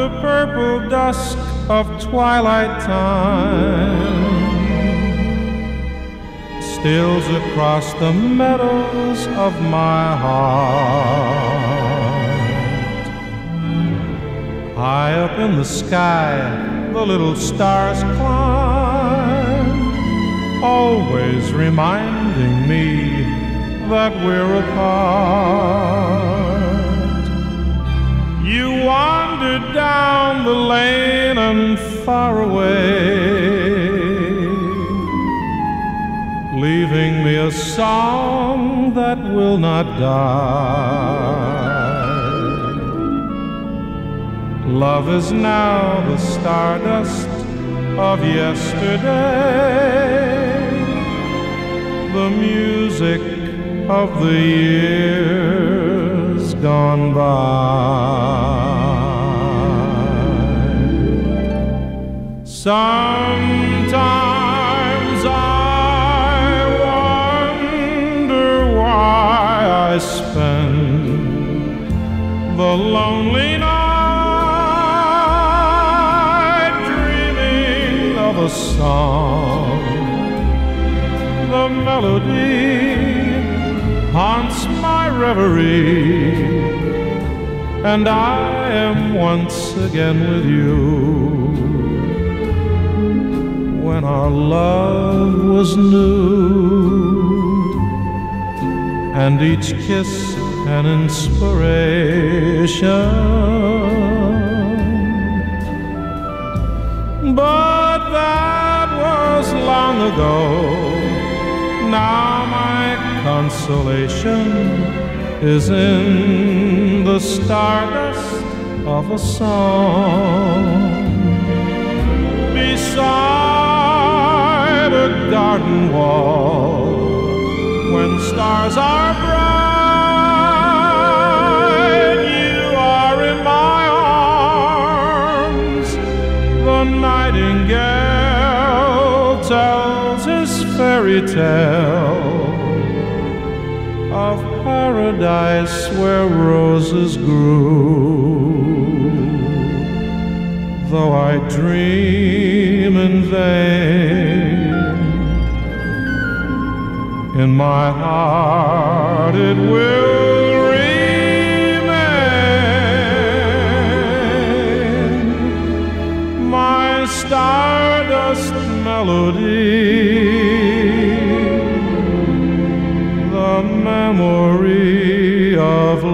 the purple dusk of twilight time steals across the meadows of my heart. High up in the sky, the little stars climb, always reminding me that we're apart. You wandered down the lane and far away, leaving me a song that will not die. Love is now the stardust of yesterday, the music of the years gone by. Sometimes I wonder why I spend the lonely night dreaming of a song. The melody haunts my reverie, and I am once again with you. When our love was new, and each kiss an inspiration. But that was long ago. Now my consolation is in the stardust of a song beside a garden wall. When stars are bright, you are in my arms. The nightingale tells his fairy tale of paradise where roses grew. Though I dream in vain, in my heart it will remain, my stardust melody, the memory of